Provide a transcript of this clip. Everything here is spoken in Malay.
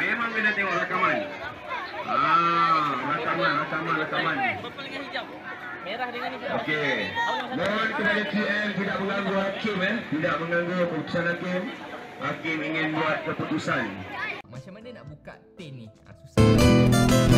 memang kena tengok rakaman. Rakaman. Merah dengan hijau. Okey. Mohon kepada TL tidak mengganggu hakim tidak mengganggu keputusan hakim. Hakim ingin buat keputusan. Macam mana nak buka tin ni? Susah.